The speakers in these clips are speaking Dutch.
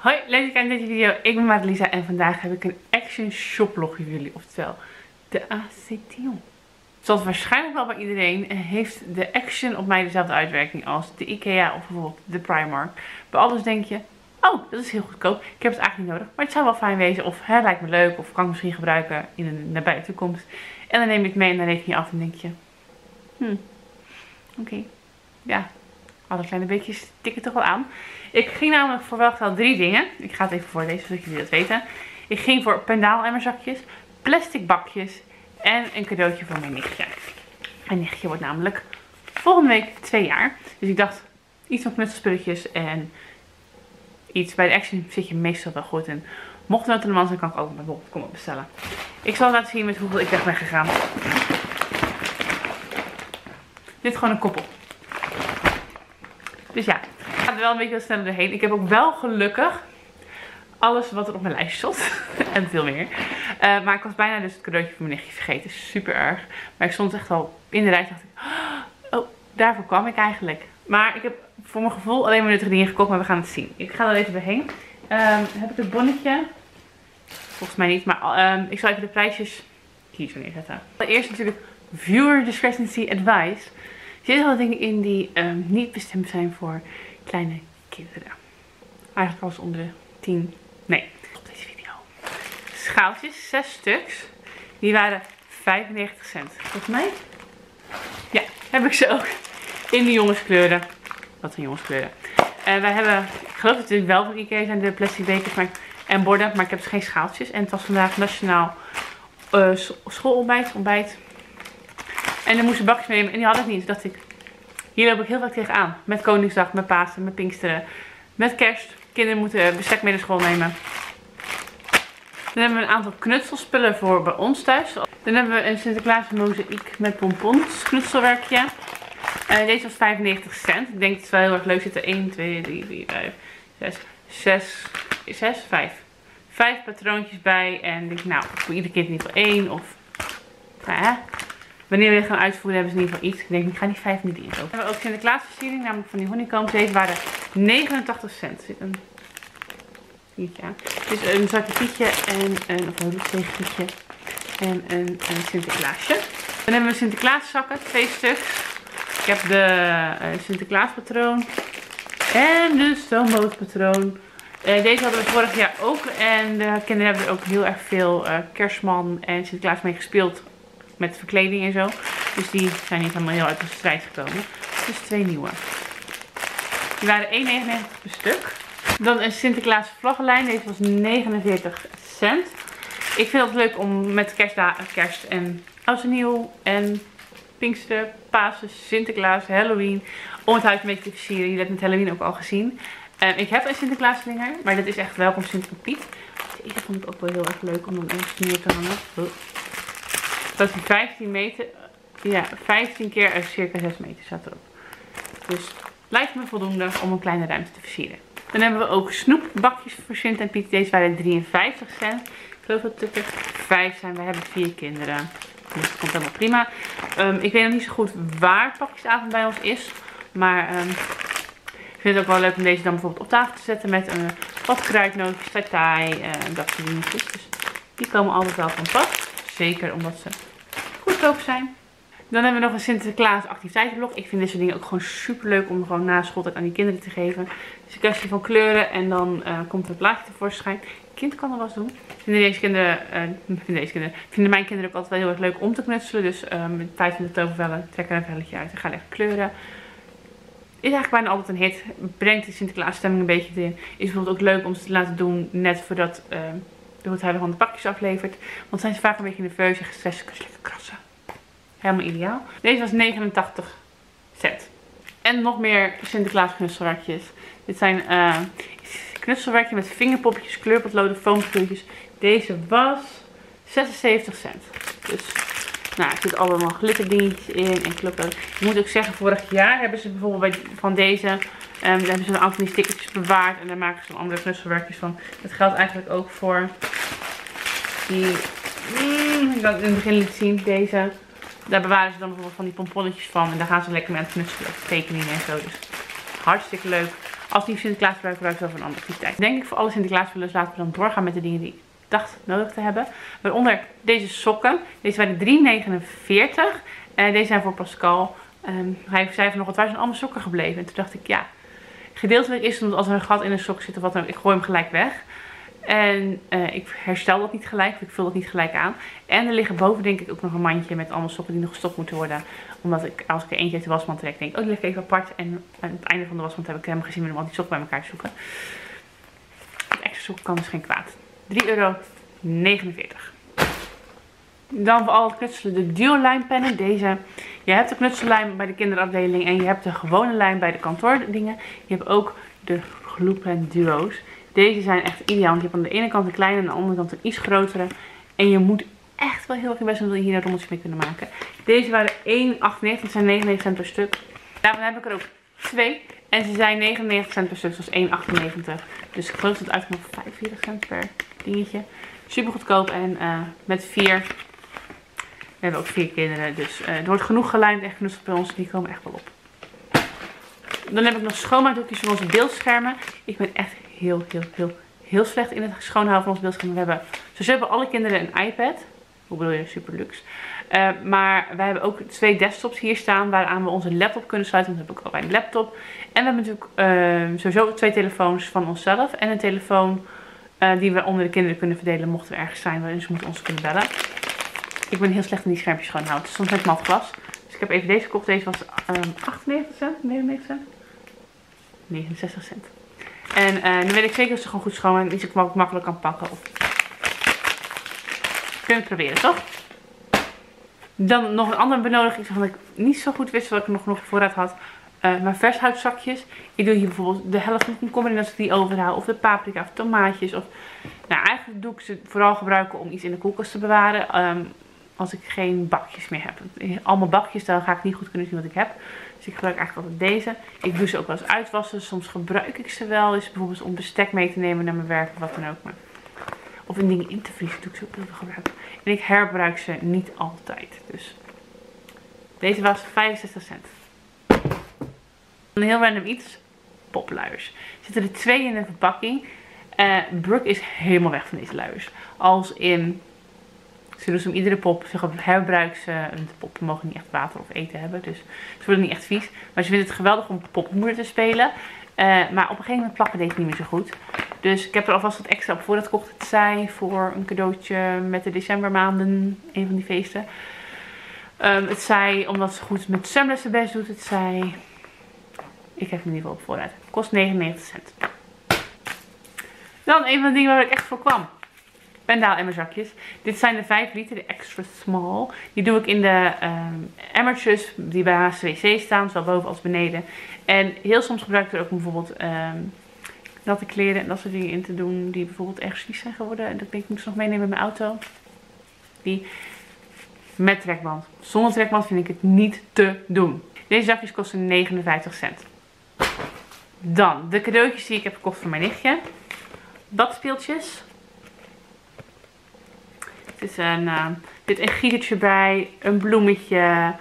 Hoi, leuk dat je kijkt naar deze video. Ik ben Madelisa en vandaag heb ik een Action shoplog voor jullie. Oftewel, de Action. Zoals waarschijnlijk wel bij iedereen heeft de Action op mij dezelfde uitwerking als de Ikea of bijvoorbeeld de Primark. Bij alles denk je, oh, dat is heel goedkoop. Ik heb het eigenlijk niet nodig, maar het zou wel fijn wezen. Of het lijkt me leuk of kan ik misschien gebruiken in de nabije toekomst. En dan neem je het mee en dan reken je af en denk je, oké. Ja, alle kleine beetjes tikken toch wel aan. Ik ging namelijk voor wel 3 dingen. Ik ga het even voorlezen zodat jullie dat weten. Ik ging voor pendaalemmerzakjes, plastic bakjes en een cadeautje voor mijn nichtje. Mijn nichtje wordt namelijk volgende week 2 jaar. Dus ik dacht, iets van knutselspulletjes en iets. Bij de Action zit je meestal wel goed. En mocht het aan de man zijn, kan ik ook bijvoorbeeld kom op bestellen. Ik zal laten zien met hoeveel ik weg ben gegaan. Dit is gewoon een koppel. Dus ja, ik ga er wel een beetje wat sneller doorheen. Ik heb ook wel gelukkig alles wat er op mijn lijst stond. En veel meer. Maar ik was bijna dus het cadeautje voor mijn nichtje vergeten. Super erg. Maar ik stond echt al in de rij. Dacht ik, oh, daarvoor kwam ik eigenlijk. Maar ik heb voor mijn gevoel alleen maar nuttige dingen gekocht. Maar we gaan het zien. Ik ga er even doorheen. Heb ik het bonnetje? Volgens mij niet. Maar ik zal even de prijsjes hier zo neerzetten. Allereerst natuurlijk Viewer Discrepancy Advice. Er zitten al dingen in die niet bestemd zijn voor kleine kinderen. Eigenlijk alles onder de 10. Nee, op deze video. Schaaltjes, 6 stuks. Die waren 95 cent. Volgens mij. Ja, heb ik ze ook. In de jongenskleuren. Wat een jongenskleuren. Wij hebben, ik geloof dat het wel van Ikea zijn, de plastic bekers en borden. Maar ik heb dus geen schaaltjes. En het was vandaag nationaal schoolontbijt. En dan moesten bakjes meenemen en die had ik niet. Dus dacht ik, hier loop ik heel vaak tegenaan. Met Koningsdag, met Pasen, met Pinksteren, met Kerst. Kinderen moeten bestek mee naar school nemen. Dan hebben we een aantal knutselspullen voor bij ons thuis. Dan hebben we een Sinterklaas mozaïek met pompons knutselwerkje. Deze was 95 cent. Ik denk dat het wel heel erg leuk zit. 1, 2, 3, 4, 5, 6, 5. 5 patroontjes bij. En ik denk, nou, voor ieder kind in ieder geval 1 of... Nou ja. Wanneer we dit gaan uitvoeren hebben ze in ieder geval iets. Ik denk, ik ga die 5 niet in. We hebben ook Sinterklaas versiering, namelijk van die honeycombs. Deze waren 89 cent. Er zit een pietje aan. Dit is een zwarte pietje en een roetveegpietje en een Sinterklaasje. Dan hebben we Sinterklaaszakken, 2 stuks. Ik heb de Sinterklaaspatroon en de stoombootpatroon. Deze hadden we vorig jaar ook. En de kinderen hebben er ook heel erg veel Kerstman en Sinterklaas mee gespeeld. Met verkleding en zo. Dus die zijn niet helemaal heel uit de strijd gekomen. Dus 2 nieuwe. Die waren 1,99 per stuk. Dan een Sinterklaas vlaggenlijn. Deze was 49 cent. Ik vind het leuk om met kerst en oud en nieuw en Pinkster, Pasen, Sinterklaas, Halloween. Om het huis een beetje te versieren. Jullie hebben het met Halloween ook al gezien. Ik heb een Sinterklaasslinger. Maar dit is echt welkom Sinterpiet. Ik vond het ook wel heel erg leuk om dan ergens neer te hangen. Dat is 15 meter. Ja, 15 keer circa 6 meter staat erop. Dus lijkt me voldoende om een kleine ruimte te versieren. Dan hebben we ook snoepbakjes voor Sint en Piet. Deze waren 53 cent. Ik geloof dat het er 5 zijn. We hebben 4 kinderen. Dus dat komt helemaal prima. Ik weet nog niet zo goed waar pakjesavond bij ons is. Maar ik vind het ook wel leuk om deze dan bijvoorbeeld op tafel te zetten. Met wat kruidnootjes, tatai, dat soort dingetjes. Dus die komen altijd wel van pas. Zeker omdat ze goedkoop zijn. Dan hebben we nog een Sinterklaas activiteitenblok. Ik vind deze dingen ook gewoon super leuk om gewoon na schooltijd aan die kinderen te geven. Dus een kwestie van kleuren en dan komt er een plaatje tevoorschijn. Kind kan er wel eens doen. Vinden mijn kinderen ook altijd wel heel erg leuk om te knutselen. Dus met 25 tovervellen trekken een velletje uit en gaan lekker kleuren. Is eigenlijk bijna altijd een hit. Brengt de Sinterklaas stemming een beetje erin. Is bijvoorbeeld ook leuk om ze te laten doen net voordat de hoedhouder van de pakjes aflevert. Want zijn ze vaak een beetje nerveus en gestrest. Kunnen ze lekker krassen. Helemaal ideaal. Deze was 89 cent. En nog meer Sinterklaas knutselwerkjes. Dit zijn knutselwerkjes met vingerpopjes, kleurpotloden, foamfiguurtjes. Deze was 76 cent. Dus nou, er zitten allemaal glitterdingetjes in en kloploden. Ik moet ook zeggen, vorig jaar hebben ze bijvoorbeeld van deze... daar hebben ze een aantal van die stickertjes bewaard. En daar maken ze dan andere knutselwerkjes van. Dat geldt eigenlijk ook voor die... ik had het in het begin liet zien. Deze. Daar bewaren ze dan bijvoorbeeld van die pomponnetjes van. En daar gaan ze lekker mee aan het knutselen. Tekeningen en zo. Dus hartstikke leuk. Als die Sinterklaas gebruik wel voor een andere activiteit. Denk ik voor alle Sinterklaasspullen laten we dan doorgaan met de dingen die ik dacht nodig te hebben. Waaronder deze sokken. Deze waren €3,49. Deze zijn voor Pascal. Hij zei van nog, wat waar zijn allemaal sokken gebleven? En toen dacht ik, ja, gedeeltelijk is het omdat als er een gat in een sok zit of wat dan ook, ik gooi hem gelijk weg. En ik herstel dat niet gelijk, ik vul dat niet gelijk aan. En er liggen boven denk ik ook nog een mandje met allemaal sokken die nog gestopt moeten worden. Omdat ik, als ik er eentje uit de wasmand trek, denk ik, oh die ligt even apart. En aan het einde van de wasmand heb ik hem gezien met hem al die sokken bij elkaar zoeken. Het extra sokken kan dus geen kwaad. €3,49. Dan voor al het knutselen de duo pennen. Deze, je hebt de knutsellijm bij de kinderafdeling en je hebt de gewone lijm bij de kantoordingen. Je hebt ook de gluepen duo's. Deze zijn echt ideaal, want je hebt aan de ene kant een kleine en aan de andere kant een iets grotere. En je moet echt wel heel erg je best doen, wil je hier een rommeltje mee kunnen maken. Deze waren €1,98, dat zijn 99 cent per stuk. Daarvan heb ik er ook 2. En ze zijn 99 cent per stuk, zoals €1,98. Dus ik geloof dat het uitkomt op 45 cent per dingetje. Super goedkoop en met 4. We hebben ook 4 kinderen, dus er wordt genoeg gelijmd en geknutseld bij ons. Die komen echt wel op. Dan heb ik nog schoonmaakdoekjes voor onze beeldschermen. Ik ben echt heel slecht in het schoonhouden van onze beeldschermen. Ze hebben alle kinderen een iPad. Hoe bedoel je? Super luxe. Maar wij hebben ook 2 desktops hier staan waaraan we onze laptop kunnen sluiten. Want we hebben ook al bij een laptop. En we hebben natuurlijk sowieso 2 telefoons van onszelf. En een telefoon die we onder de kinderen kunnen verdelen mochten we ergens zijn. Dus we moeten ons kunnen bellen. Ik ben heel slecht in die schermpjes schoonhouden. Soms met matglas. Dus ik heb even deze gekocht. Deze was 98 cent, 99 cent. 69 cent. En nu weet ik zeker dat ze gewoon goed schoon en iets makkelijk kan pakken. Of... Kunnen we het proberen, toch? Dan nog een andere benodiging. Waarvan ik niet zo goed wist wat ik nog voorraad had. Maar vershoutszakjes. Ik doe hier bijvoorbeeld de helft van de komkommer in als ik die overhaal. Of de paprika of tomaatjes. Of... Nou, eigenlijk doe ik ze vooral gebruiken om iets in de koelkast te bewaren. Als ik geen bakjes meer heb. Allemaal bakjes, dan ga ik niet goed kunnen zien wat ik heb. Dus ik gebruik eigenlijk altijd deze. Ik doe ze ook wel eens uitwassen. Soms gebruik ik ze wel. Dus bijvoorbeeld om bestek mee te nemen naar mijn werk of wat dan ook. Maar... Of in dingen in te vriezen doe ik ze ook heel veel gebruiken. En ik herbruik ze niet altijd. Dus deze was 65 cent. Een heel random iets. Popluiers. Er zitten er 2 in de verpakking. Brooke is helemaal weg van deze luiers. Als in... Ze doen ze om iedere pop. Ze herbruiken ze. De poppen mogen niet echt water of eten hebben. Dus ze worden niet echt vies. Maar ze vinden het geweldig om popmoeder te spelen. Maar op een gegeven moment plakken deze niet meer zo goed. Dus ik heb er alvast wat extra op voorraad gekocht. Het zij voor een cadeautje met de decembermaanden. Een van die feesten. Het zij omdat ze goed met zwemlessen best doet. Het zij... Ik heb hem in ieder geval op voorraad. Het kost 99 cent. Dan een van de dingen waar ik echt voor kwam. Pendaal emmerzakjes. Dit zijn de 5 liter, de extra small. Die doe ik in de emmertjes die bij HCWC staan. Zowel boven als beneden. En heel soms gebruik ik er ook bijvoorbeeld natte kleren en dat soort dingen in te doen. Die bijvoorbeeld erg vies zijn geworden. En dat denk ik moet ik nog meenemen in mijn auto. Die met trekband. Zonder trekband vind ik het niet te doen. Deze zakjes kosten 59 cent. Dan de cadeautjes die ik heb gekocht voor mijn nichtje. Badspeeltjes. Er zit een gietertje bij, een bloemetje,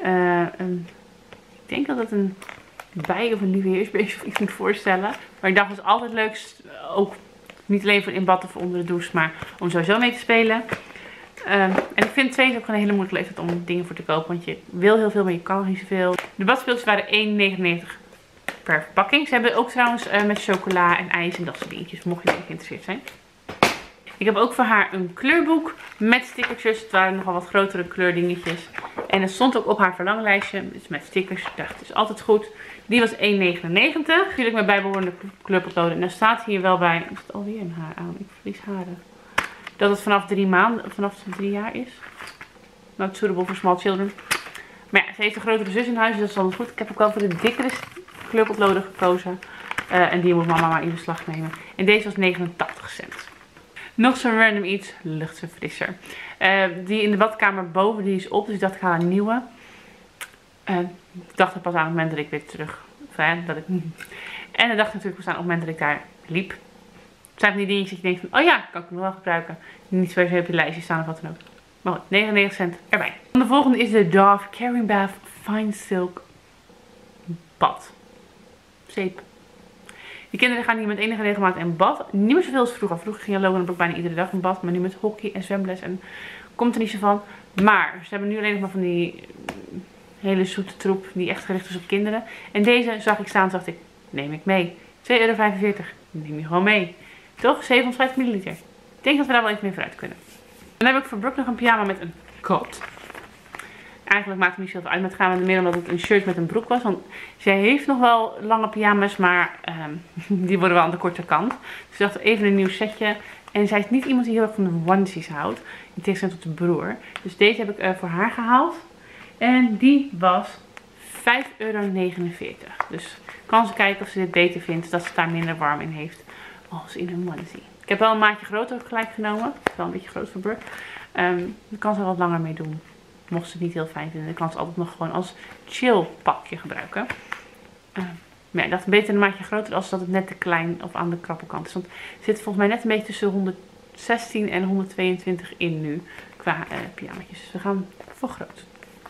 ik denk dat het een bij of een nieuwjaarsbeestje of iets moet voorstellen. Maar ik dacht het is altijd leuk, ook niet alleen voor in bad of onder de douche, maar om sowieso mee te spelen. En ik vind 2 is ook gewoon een hele moeilijke leeftijd om dingen voor te kopen, want je wil heel veel, maar je kan nog niet zoveel. De badspeeltjes waren €1,99 per verpakking. Ze hebben ook trouwens met chocola en ijs en dat soort dingetjes, mocht je geïnteresseerd zijn. Ik heb ook voor haar een kleurboek met stickertjes. Het waren nogal wat grotere kleurdingetjes. En het stond ook op haar verlanglijstje. Dus met stickers. Ik dacht, het is altijd goed. Die was €1,99. Natuurlijk met bijbehorende kleurpotloden. En daar staat hier wel bij. Is het alweer een haar aan? Ik verlies haren. Dat het vanaf 3 jaar is. Not suitable for small children. Maar ja, ze heeft een grotere zus in huis. Dus dat is altijd goed. Ik heb ook wel voor de dikkere kleurpotloden gekozen. En die moet mama maar in beslag nemen. En deze was 89 cent. Nog zo'n random iets, luchtverfrisser. Die in de badkamer boven, die is op. Dus ik dacht, ik haal een nieuwe. Ik dacht er pas aan het moment dat ik weer terug... En ik dacht natuurlijk pas aan het moment dat ik daar liep. Het zijn van die dingetjes dat je denkt van, oh ja, kan ik nog wel gebruiken. Niet per se op je lijstje staan of wat dan ook. Maar goed, 99 cent erbij. De volgende is de Dove Caring Bath Fine Silk Bad. Zeep. Die kinderen gaan hier met enige regelmaat in bad. Niet meer zoveel als vroeger. Vroeger ging Logan ook bijna iedere dag in bad. Maar nu met hockey en zwemles en komt er niet zo van. Maar ze hebben nu alleen nog maar van die hele zoete troep die echt gericht is op kinderen. En deze zag ik staan, dacht ik, neem ik mee. 2,45 €. Neem je gewoon mee. Toch? 750 milliliter. Ik denk dat we daar wel iets meer vooruit kunnen. Dan heb ik voor Brooke nog een pyjama met een kot. Eigenlijk maakt het niet zoveel uit, maar het gaat meer omdat het een shirt met een broek was. Want zij heeft nog wel lange pyjama's, maar die worden wel aan de korte kant. Dus ik dacht even een nieuw setje. En zij is niet iemand die heel erg van de onesies houdt. In tegenstelling tot de broer. Dus deze heb ik voor haar gehaald. En die was €5,49 €. Dus kan ze kijken of ze dit beter vindt. Dat ze het daar minder warm in heeft als in een onesie. Ik heb wel een maatje groter ook gelijk genomen. Het is wel een beetje groot voor Brooke. Daar kan ze er wat langer mee doen. Mocht ze het niet heel fijn vinden, dan kan ze altijd nog gewoon als chill pakje gebruiken. Maar ja, dat is beter een maatje groter als dat het net te klein of aan de krappe kant is. Want het zit volgens mij net een beetje tussen 116 en 122 in nu qua pyjamaatjes. Dus we gaan voor groot.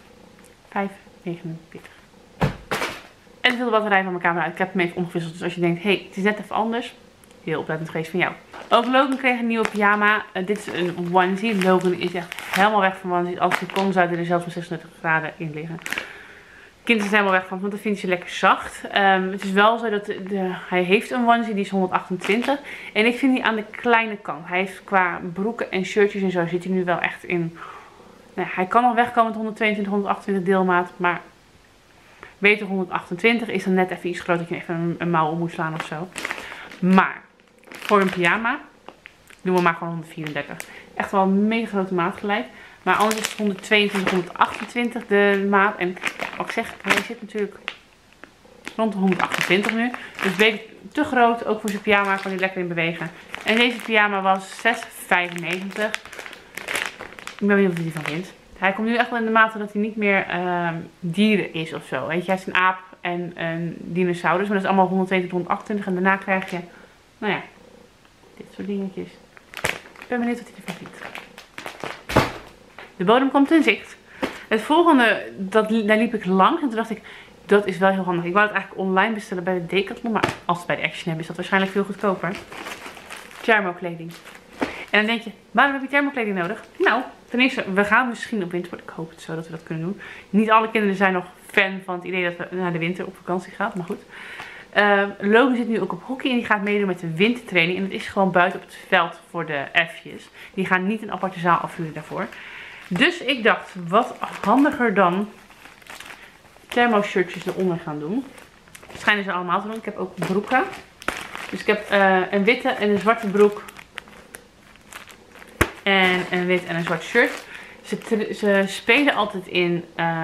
5,49. En veel batterij van mijn camera uit. Ik heb hem even omgewisseld. Dus als je denkt, hey, het is net even anders. Heel oplettend geweest van jou. Ook Logan kreeg een nieuwe pyjama. Dit is een onesie. Logan is echt helemaal weg van onesies. Als hij kon, zou hij er zelfs met 36 graden in liggen. Kind is er helemaal weg van, want dat vindt ze lekker zacht. Het is wel zo dat hij heeft een onesie, die is 128. En ik vind die aan de kleine kant. Hij heeft qua broeken en shirtjes en zo zit hij nu wel echt in. Nou, hij kan nog wegkomen met 122, 128 deelmaat. Maar beter 128 is dan net even iets groter dat je even een mouw om moet slaan of zo. Maar voor een pyjama doen we maar gewoon 134. Echt wel een mega grote maat gelijk. Maar anders is het 122, 128 de maat. En ja, wat ik zeg, hij zit natuurlijk rond de 128 nu. Dus een beetje te groot. Ook voor zijn pyjama kan hij lekker in bewegen. En deze pyjama was 6,95. Ik ben benieuwd wat hij van vindt. Hij komt nu echt wel in de mate dat hij niet meer dieren is of zo. Weet je, hij is een aap en een dinosaurus. Maar dat is allemaal 122, 128. En daarna krijg je, nou ja, dit soort dingetjes. Ik ben benieuwd wat hij ervan vindt. De bodem komt in zicht. Het volgende, daar liep ik langs. En toen dacht ik, dat is wel heel handig. Ik wou het eigenlijk online bestellen bij de Decathlon. Maar als we het bij de Action hebben, is dat waarschijnlijk veel goedkoper. Thermokleding. En dan denk je, waarom heb je thermokleding nodig? Nou, ten eerste, we gaan misschien op wintersport. Ik hoop het zo dat we dat kunnen doen. Niet alle kinderen zijn nog fan van het idee dat we naar de winter op vakantie gaan. Maar goed. Logan zit nu ook op hockey en die gaat meedoen met de wintertraining. En het is gewoon buiten op het veld voor de F'jes. Die gaan niet een aparte zaal afhuren daarvoor. Dus ik dacht, wat handiger dan thermoshirtjes eronder gaan doen. Dat schijnen ze allemaal te doen. Ik heb ook broeken. Dus ik heb een witte en een zwarte broek. En een wit en een zwart shirt. Ze spelen altijd in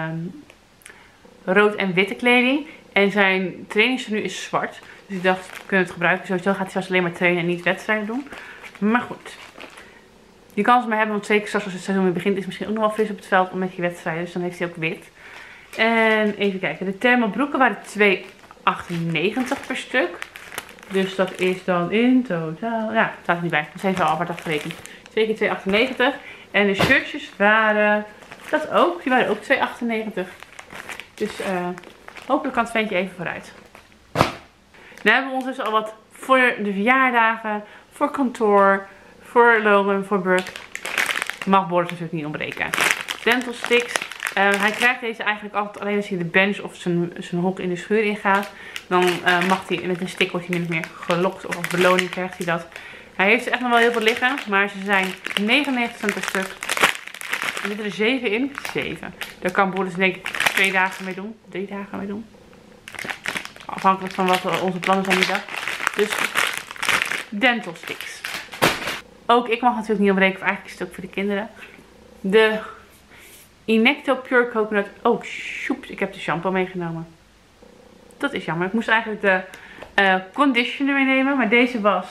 rood en witte kleding. En zijn trainingstenu is zwart. Dus ik dacht, we kunnen het gebruiken. Sowieso gaat hij zelfs alleen maar trainen en niet wedstrijden doen. Maar goed. Je kan ze maar hebben, want zeker straks als het seizoen weer begint is het misschien ook nog wel fris op het veld om met je wedstrijden. Dus dan heeft hij ook wit. En even kijken. De thermobroeken waren 2,98 per stuk. Dus dat is dan in totaal. Ja, het staat er niet bij. Dat heeft wel apart afgerekend. 2 keer 2,98. En de shirtjes waren dat ook. Die waren ook 2,98. Dus hopelijk kan het ventje even vooruit. Nu hebben we ons dus al wat voor de verjaardagen, voor kantoor, voor Logan, voor Brooke. Mag Boris natuurlijk niet ontbreken. Dental sticks. Hij krijgt deze eigenlijk altijd alleen als hij de bench of zijn hok in de schuur ingaat. Dan mag hij, met een stick wordt hij min of meer gelokt. Of als beloning krijgt hij dat. Hij heeft er echt nog wel heel veel liggen. Maar ze zijn 99 cent per stuk. Er zitten er 7 in. 7. Daar kan Boris denk ik 2 dagen mee doen. 3 dagen mee doen. Afhankelijk van wat onze plannen zijn die dag. Dus dental sticks. Ook ik mag natuurlijk niet ontbreken. Of eigenlijk een stuk voor de kinderen. De Inecto Pure Coconut. Oh, shoeps. Ik heb de shampoo meegenomen. Dat is jammer. Ik moest eigenlijk de conditioner meenemen. Maar deze was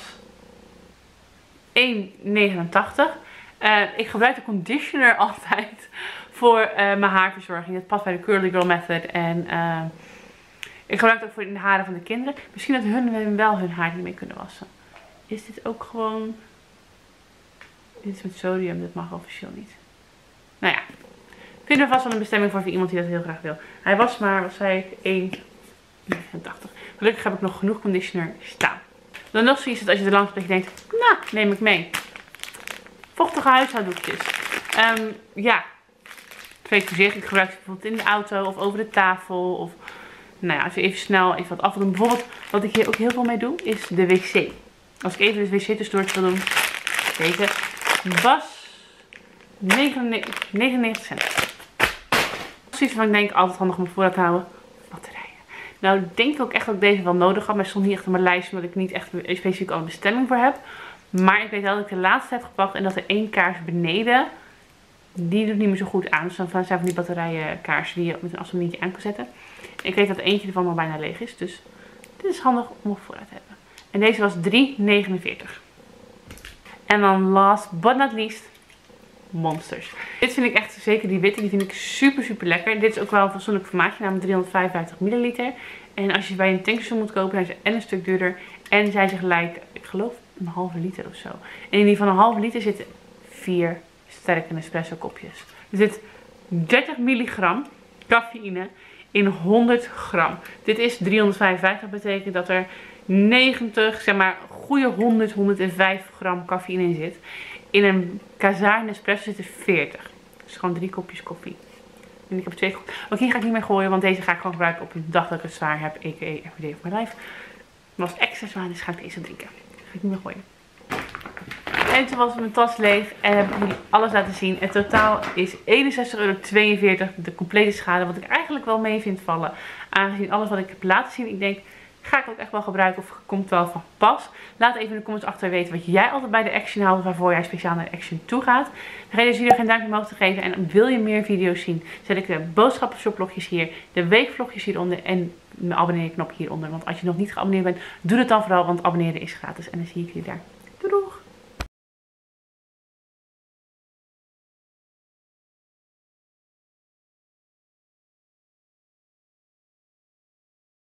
€1,89. Ik gebruik de conditioner altijd voor mijn haarverzorging. Het past bij de Curly Girl Method. En ik gebruik het ook voor de haren van de kinderen. Misschien dat hun wel hun haar niet mee kunnen wassen. Is dit ook gewoon... Dit is met sodium. Dat mag officieel niet. Nou ja. Vinden we vast wel een bestemming voor iemand die dat heel graag wil. Hij was maar, wat zei ik, €1,89. Gelukkig heb ik nog genoeg conditioner staan. Dan nog zoiets dat als je er langs bent, je denkt, nou, neem ik mee. Vochtige huishouddoekjes. Ja, twee voorzichtig. Ik gebruik ze bijvoorbeeld in de auto of over de tafel. Of, nou ja, als je even snel even wat af wil doen. Bijvoorbeeld, wat ik hier ook heel veel mee doe, is de wc. Als ik even de wc tussendoor wil doen. Deze was 99 cent. Zoiets van ik denk, altijd handig om mijn voorraad te houden. Batterijen. Nou, ik denk ook echt dat ik deze wel nodig had. Maar stond niet echt op mijn lijst, omdat ik niet echt specifiek al een bestemming voor heb. Maar ik weet wel dat ik de laatste heb gepakt en dat er één kaars beneden, die doet niet meer zo goed aan. Dus dan zijn van die batterijenkaarsen die je met een afstandsbandje aan kan zetten. Ik weet dat eentje ervan al bijna leeg is, dus dit is handig om op voorraad te hebben. En deze was 3,49. En dan last but not least, Monsters. Dit vind ik echt, zeker die witte, die vind ik super super lekker. Dit is ook wel een fatsoenlijk formaatje, namelijk 355 milliliter. En als je bij een tankstation moet kopen, zijn ze en een stuk duurder. En zijn ze gelijk, ik geloof, een halve liter of zo. En in die van een halve liter zitten 4 sterke Nespresso kopjes. Er zit 30 milligram cafeïne in 100 gram. Dit is 355, betekent dat er 90, zeg maar, goede 100, 105 gram cafeïne in zit. In een Kazar Nespresso zitten 40. Dus gewoon 3 kopjes koffie. En ik heb 2. Ook hier ga ik niet meer gooien, want deze ga ik gewoon gebruiken op een dag dat ik het zwaar heb. A.k.a. everyday of my life. Maar als het extra zwaar is, ga ik deze drinken. Ga ik niet meer gooien. En toen was mijn tas leeg en heb ik jullie alles laten zien. Het totaal is €61,42. De complete schade, wat ik eigenlijk wel mee vind vallen. Aangezien alles wat ik heb laten zien, ik denk, ga ik ook echt wel gebruiken of komt wel van pas. Laat even in de comments achter weten wat jij altijd bij de Action haalt, waarvoor jij speciaal naar de Action toe gaat. Vergeet dus hier geen duimpje omhoog te geven. En wil je meer video's zien, zet ik de boodschappenvlogjes hier, de weekvlogjes hieronder en mijn abonneerknop hieronder. Want als je nog niet geabonneerd bent, doe het dan vooral, want abonneren is gratis. En dan zie ik jullie daar.